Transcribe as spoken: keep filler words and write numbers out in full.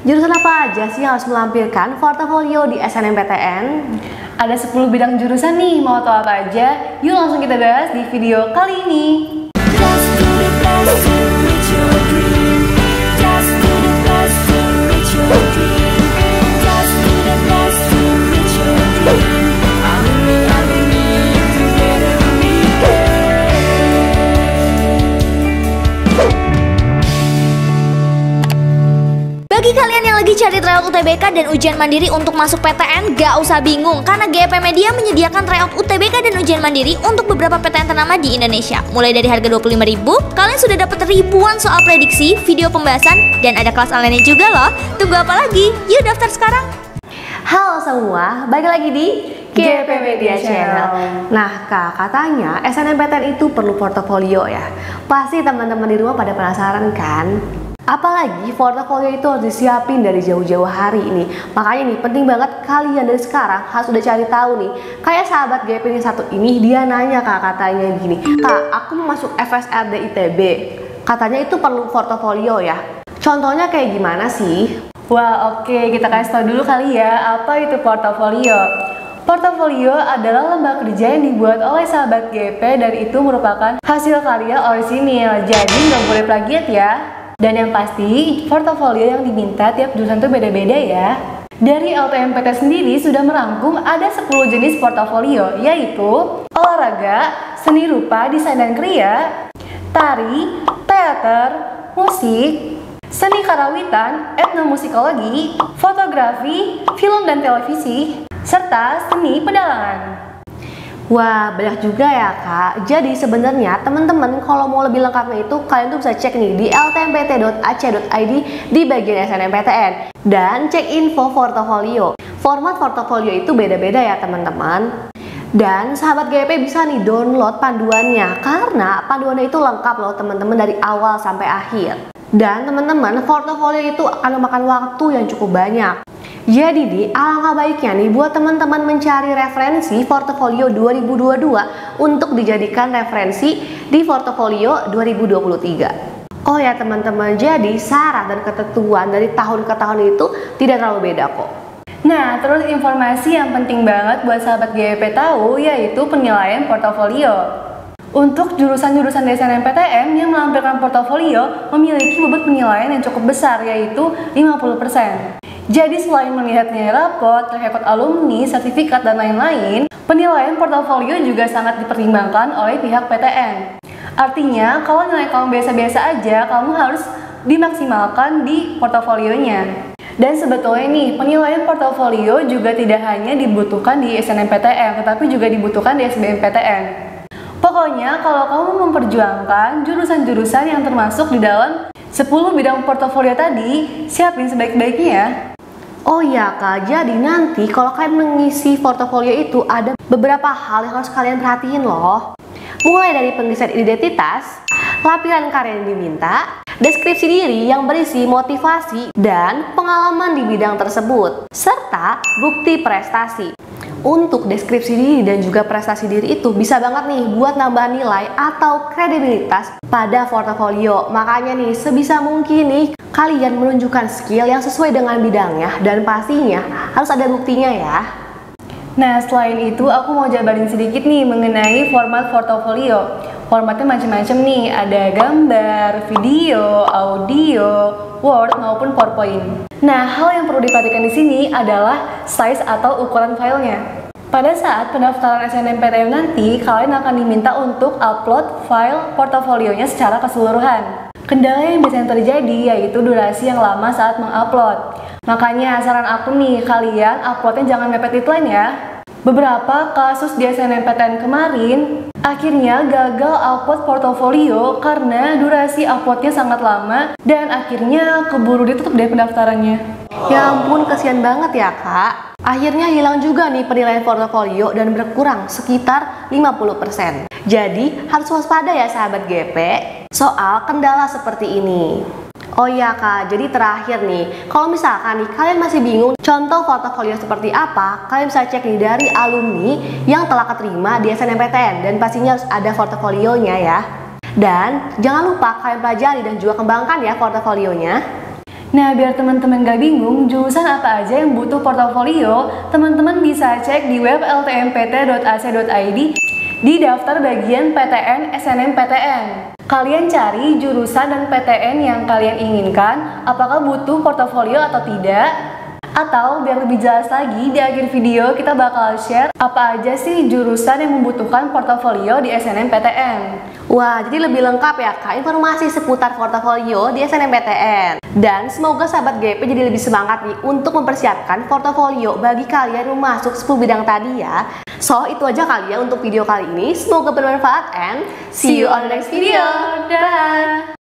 Jurusan apa aja sih yang harus melampirkan portofolio di S N M P T N? Ada sepuluh bidang jurusan nih, mau tahu apa aja? Yuk langsung kita bahas di video kali ini. Bagi kalian yang lagi cari tryout U T B K dan ujian mandiri untuk masuk P T N, gak usah bingung karena G P Media menyediakan tryout U T B K dan ujian mandiri untuk beberapa P T N ternama di Indonesia. Mulai dari harga dua puluh lima ribu, kalian sudah dapat ribuan soal prediksi, video pembahasan, dan ada kelas online juga loh. Tunggu apa lagi? Yuk daftar sekarang! Halo semua, balik lagi di G P Media Channel. Nah kak, katanya S N M P T N itu perlu portofolio ya. Pasti teman-teman di rumah pada penasaran kan? Apalagi portofolio itu harus disiapin dari jauh-jauh hari ini. Makanya nih penting banget kalian dari sekarang harus udah cari tahu nih. Kayak sahabat G P yang satu ini, dia nanya kak, katanya gini, kak aku mau masuk F S R D I T B, katanya itu perlu portofolio ya. Contohnya kayak gimana sih? Wah oke, kita kasih tahu dulu kali ya apa itu portofolio. Portofolio adalah lembar kerja yang dibuat oleh sahabat G P dan itu merupakan hasil karya orisinil. Jadi nggak boleh plagiat ya. Dan yang pasti, portofolio yang diminta tiap jurusan tuh beda-beda ya. Dari L T M P T sendiri sudah merangkum ada sepuluh jenis portofolio, yaitu olahraga, seni rupa, desain dan kriya, tari, teater, musik, seni karawitan, etnomusikologi, fotografi, film dan televisi, serta seni pedalangan. Wah, banyak juga ya kak. Jadi sebenarnya teman-teman kalau mau lebih lengkapnya itu kalian tuh bisa cek nih di l t m p t dot a c dot i d di bagian S N M P T N dan cek info portofolio. Format portofolio itu beda-beda ya teman-teman. Dan sahabat G P bisa nih download panduannya karena panduannya itu lengkap loh teman-teman dari awal sampai akhir. Dan teman-teman, portofolio itu akan memakan waktu yang cukup banyak. Jadi di alangkah baiknya nih buat teman-teman mencari referensi portofolio dua ribu dua puluh dua untuk dijadikan referensi di portofolio dua ribu dua puluh tiga. Oh ya teman-teman, jadi syarat dan ketentuan dari tahun ke tahun itu tidak terlalu beda kok. Nah, terus informasi yang penting banget buat sahabat G P tahu yaitu penilaian portofolio. Untuk jurusan-jurusan di S N M P T N yang melampirkan portofolio memiliki bobot penilaian yang cukup besar yaitu lima puluh persen. Jadi selain melihat nilai rapot, rekod alumni, sertifikat, dan lain-lain, penilaian portofolio juga sangat dipertimbangkan oleh pihak P T N. Artinya, kalau nilai kamu biasa-biasa aja, kamu harus dimaksimalkan di portofolionya. Dan sebetulnya nih, penilaian portofolio juga tidak hanya dibutuhkan di S N M P T N, tetapi juga dibutuhkan di S B M P T N. Pokoknya, kalau kamu memperjuangkan jurusan-jurusan yang termasuk di dalam sepuluh bidang portofolio tadi, siapin sebaik-baiknya ya. Oh iya kak, jadi nanti kalau kalian mengisi portofolio itu ada beberapa hal yang harus kalian perhatiin loh. Mulai dari pengisian identitas, lampiran karya yang diminta, deskripsi diri yang berisi motivasi dan pengalaman di bidang tersebut, serta bukti prestasi. Untuk deskripsi diri dan juga prestasi diri itu bisa banget nih buat nambah nilai atau kredibilitas pada portofolio. Makanya nih sebisa mungkin nih kalian menunjukkan skill yang sesuai dengan bidangnya dan pastinya harus ada buktinya ya. Nah, selain itu aku mau jabarin sedikit nih mengenai format portofolio. Formatnya macam-macam nih, ada gambar, video, audio, Word maupun PowerPoint. Nah, hal yang perlu diperhatikan di sini adalah size atau ukuran filenya. Pada saat pendaftaran S N M P T N nanti, kalian akan diminta untuk upload file portofolionya secara keseluruhan. Kendala yang biasanya terjadi yaitu durasi yang lama saat mengupload. Makanya saran aku nih, kalian uploadnya jangan mepet deadline ya. Beberapa kasus di S N M P T N kemarin akhirnya gagal upload portofolio karena durasi uploadnya sangat lama dan akhirnya keburu ditutup deh pendaftarannya. Ya ampun, kasihan banget ya kak. Akhirnya hilang juga nih penilaian portofolio dan berkurang sekitar lima puluh persen. Jadi harus waspada ya sahabat G P soal kendala seperti ini. Oh iya kak, jadi terakhir nih, kalau misalkan nih kalian masih bingung contoh portofolio seperti apa, kalian bisa cek nih dari alumni yang telah keterima di S N M P T N dan pastinya harus ada portofolionya ya. Dan jangan lupa kalian pelajari dan juga kembangkan ya portofolionya. Nah, biar teman-teman gak bingung jurusan apa aja yang butuh portofolio, teman-teman bisa cek di web l t m p t dot a c dot i d di daftar bagian P T N S N M P T N. Kalian cari jurusan dan P T N yang kalian inginkan, apakah butuh portofolio atau tidak. Atau biar lebih jelas lagi, di akhir video kita bakal share apa aja sih jurusan yang membutuhkan portofolio di S N M P T N. Wah, jadi lebih lengkap ya Kak informasi seputar portofolio di S N M P T N. Dan semoga sahabat G P jadi lebih semangat nih untuk mempersiapkan portofolio bagi kalian yang masuk sepuluh bidang tadi ya. So, itu aja kali ya untuk video kali ini. Semoga bermanfaat and see you on the next video. Dadah!